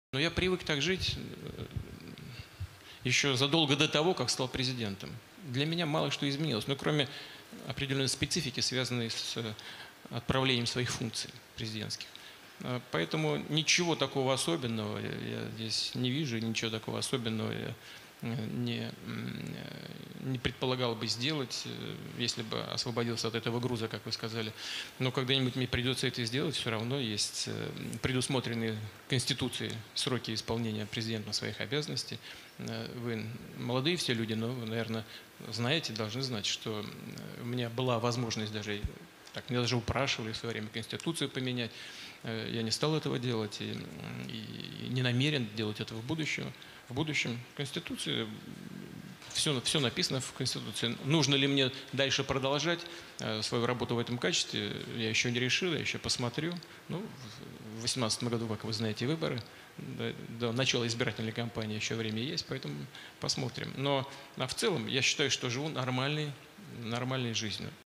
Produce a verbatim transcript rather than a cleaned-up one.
Но я привык так жить еще задолго до того, как стал президентом. Для меня мало что изменилось, ну, кроме определенной специфики, связанной с отправлением своих функций президентских. Поэтому ничего такого особенного я здесь не вижу, ничего такого особенного я не, не предполагал бы сделать, если бы освободился от этого груза, как вы сказали. Но когда-нибудь мне придется это сделать, все равно есть предусмотренные Конституцией сроки исполнения президентом своих обязанностей. Вы молодые все люди, но вы, наверное, знаете, должны знать, что у меня была возможность даже, так, меня даже упрашивали в свое время Конституцию поменять. Я не стал этого делать и, и не намерен делать этого в будущем. В будущем Конституции, все, все написано в Конституции. Нужно ли мне дальше продолжать свою работу в этом качестве, я еще не решил, я еще посмотрю. Ну, в две тысячи восемнадцатом году, как вы знаете, выборы. До, до начала избирательной кампании еще время есть, поэтому посмотрим. Но а в целом я считаю, что живу нормальной, нормальной жизнью.